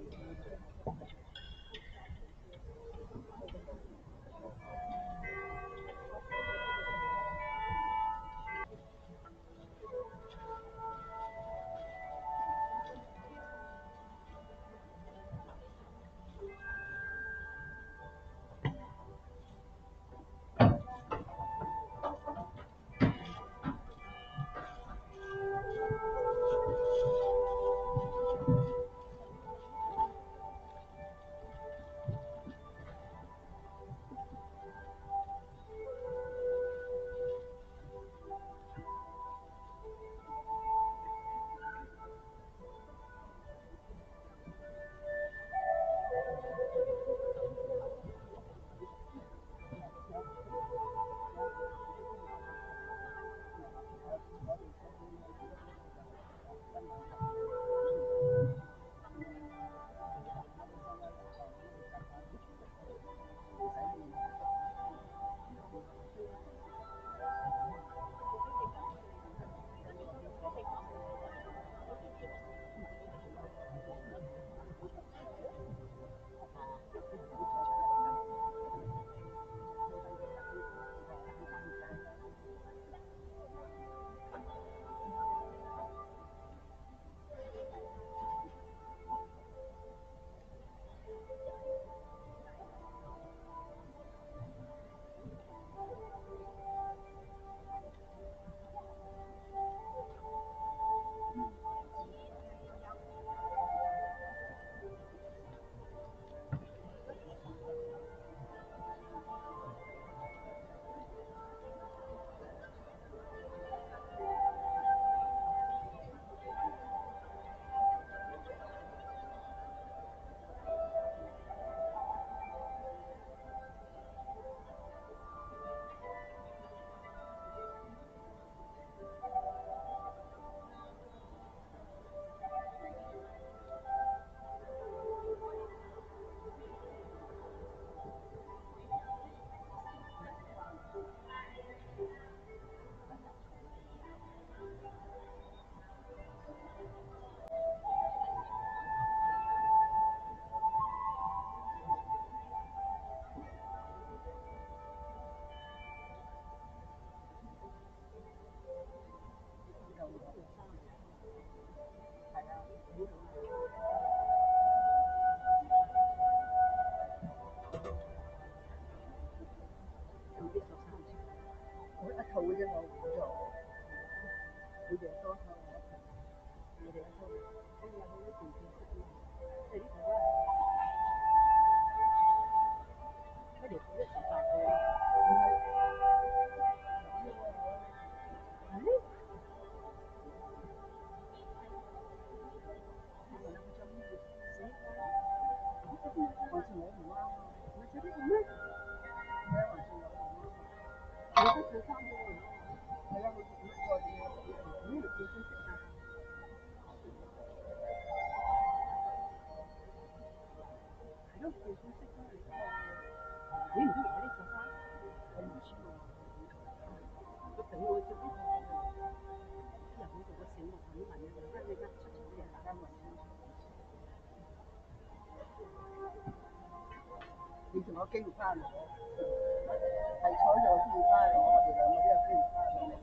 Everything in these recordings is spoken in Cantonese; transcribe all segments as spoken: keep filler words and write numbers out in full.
你仲有機會翻嚟，係彩就有機會翻嚟，我哋兩個都有機會翻嚟。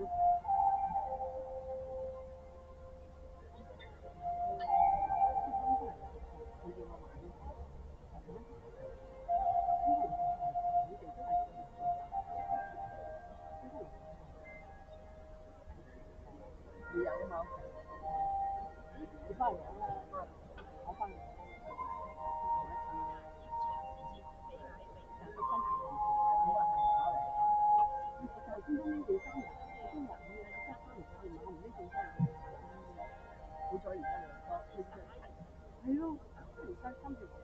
你有啊嘛？你翻嚟講啦，我翻嚟。好彩而家兩個推出，係咯，而家三條。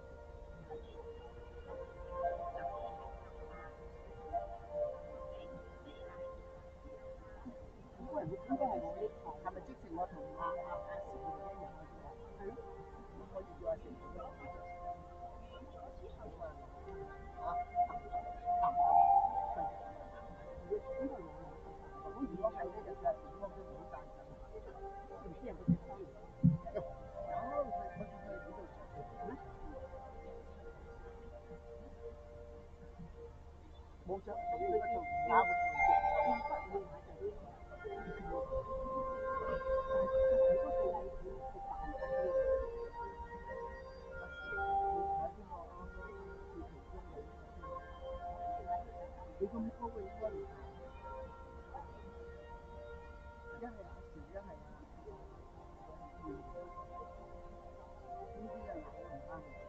應該係應該係我呢排，係咪即時我同阿阿阿時佢哋一樣嗰啲啊？係咯，咁可以叫阿時佢哋去做。好快啊！啊，啱唔啱啊？係。應該係我兩個。咁如果係咧，就阿時嗰個都好贊成。唔知人哋幾多年？有，佢佢佢佢喺呢度做。 冇想你嗰條唔啱嘅條骨，你買就啲但係佢嗰度你佢佢扮緊嘅，睇邊個佢條中女你咁高嘅應該唔大，一係阿時一係阿呢啲就難唔啱嘅。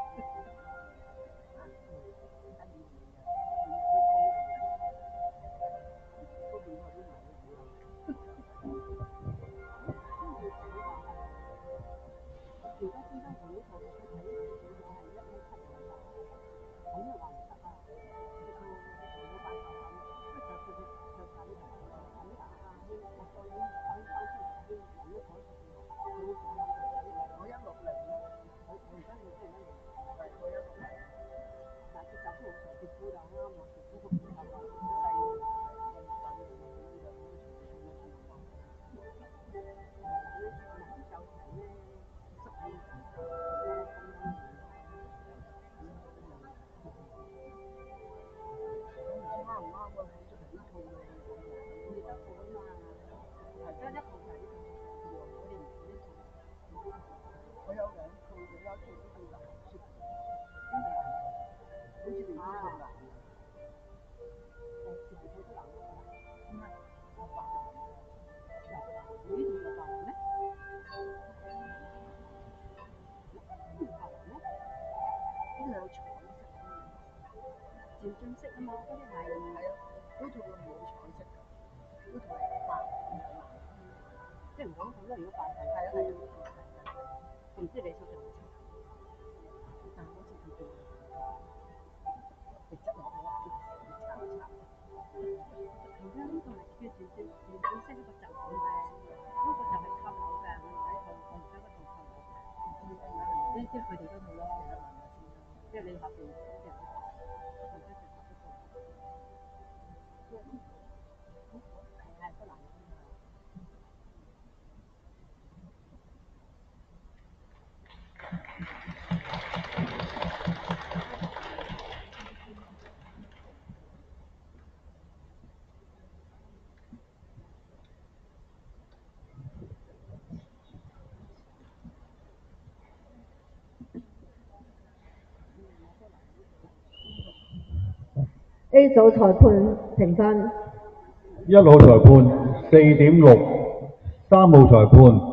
而家先生同呢個佢睇佢係一米七廿八，咁又話唔得啊！佢佢冇辦法啊！即係就佢佢睇就睇打啊，呢我當然睇翻出嚟啲人都講出嚟，佢會講下佢睇我一六零，我我而家要即係一六零，係我一六零，但係佢走都好長，佢估就啱啊，佢估個唔夠啊，好細喎，係咁細嘅，呢兩個長咁樣咁樣講，誒啲難教人咧，縮喺個地方。啱唔啱啊？好似係呢套嘅，呢兩套啊嘛，係得一套就係呢套，我哋唔止一套。我有兩套嘅，有一套呢套藍色嘅，邊個藍？好似你呢套藍啊？誒，全部都藍色㗎。唔係，有白藍㗎。有白藍，你呢套有白藍咩？呢個白藍咩？呢個有彩色㗎。漸進式啊嘛，嗰啲係係啊，嗰套冇彩色㗎，嗰套係白兩藍，即係唔講好多，如果白係係啊係啊，係係係，唔知你手上有冇齊？但係好似佢叫我哋執落去啊，查一查。而家呢個係叫漸進漸進式一個就咁嘅，嗰個就係扣樓嘅，我而家套我而家嗰套扣樓嘅，呢即係佢哋嗰套咯，即係你下邊嗰啲人嗰套。或者直頭嗰度，即係係係個男人啊。 A 組裁判評分， 一號裁判四點六，三號裁判